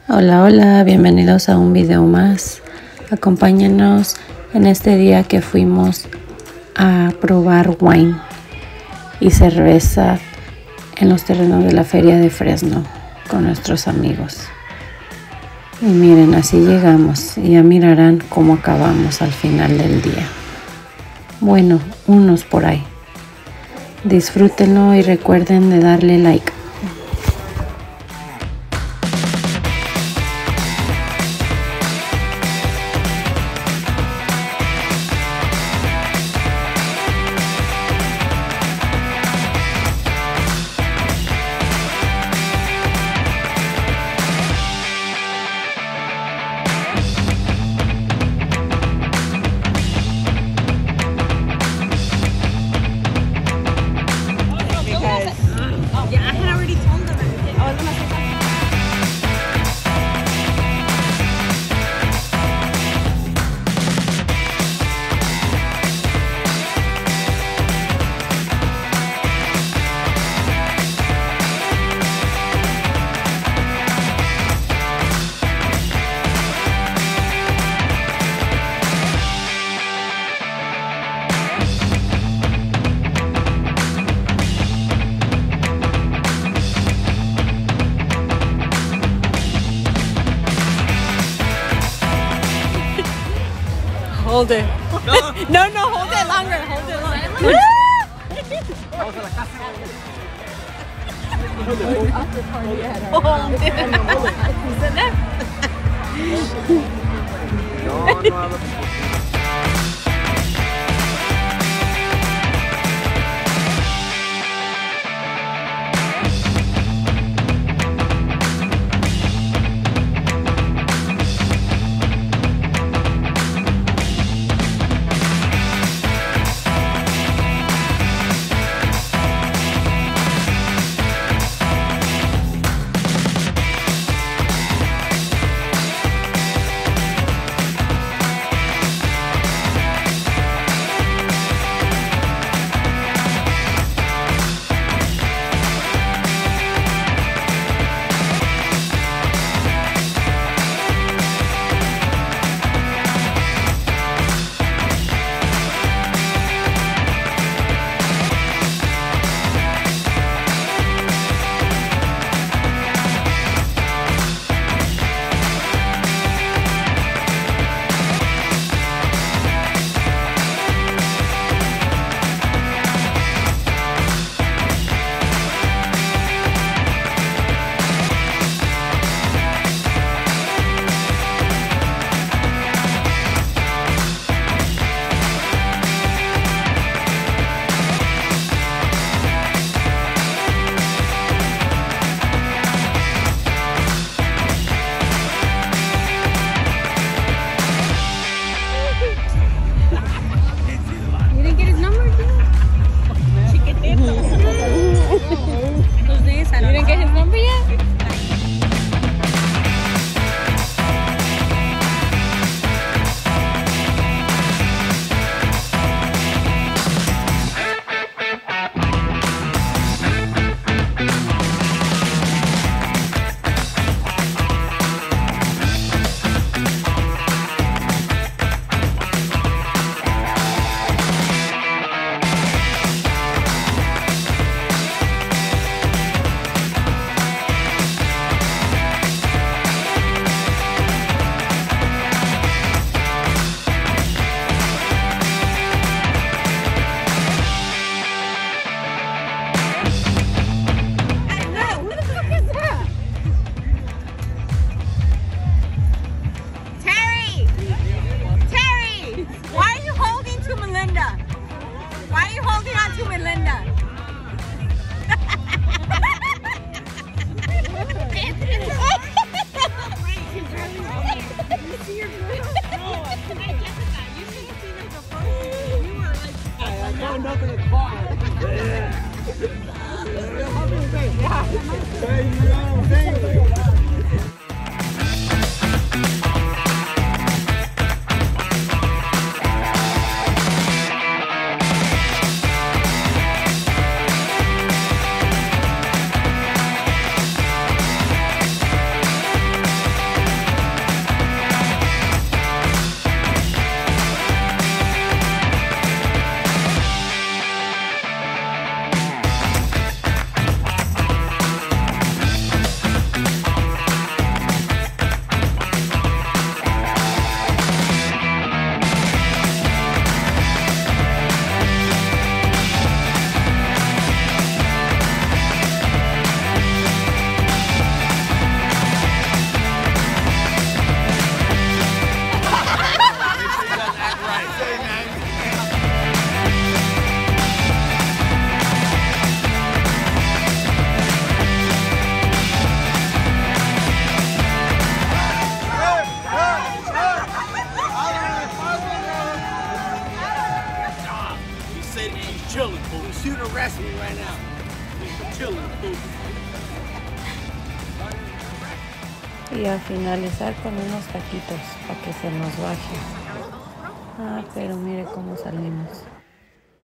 Hola, hola, bienvenidos a un video más. Acompáñenos en este día que fuimos a probar wine y cerveza en los terrenos de la feria de Fresno con nuestros amigos. Y miren, así llegamos y ya mirarán cómo acabamos al final del día. Bueno, unos por ahí. Disfrútenlo y recuerden de darle like. Hold it. No, hold it longer. Hold it longer. Vamos a la casa. After party at No. Y a finalizar con unos taquitos para que se nos baje. Ah, pero mire cómo salimos.